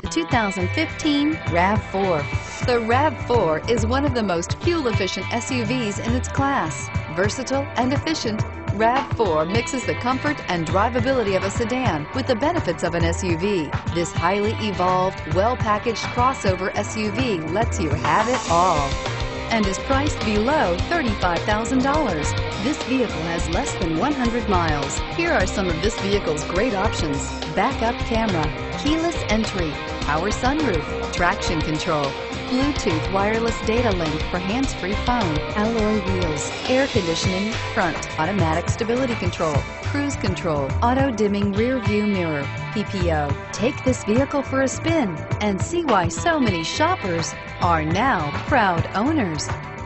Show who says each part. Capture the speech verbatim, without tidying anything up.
Speaker 1: the two thousand fifteen RAV four. The RAV four is one of the most fuel-efficient S U Vs in its class. Versatile and efficient, RAV four mixes the comfort and drivability of a sedan with the benefits of an S U V. This highly evolved, well-packaged crossover S U V lets you have it all and is priced below thirty-five thousand dollars. This vehicle has less than one hundred miles. Here are some of this vehicle's great options: backup camera, keyless entry, power sunroof, traction control, Bluetooth wireless data link for hands-free phone, alloy wheels, air conditioning, front, automatic stability control, cruise control, auto-dimming rear view mirror, P P O. Take this vehicle for a spin and see why so many shoppers are now proud owners.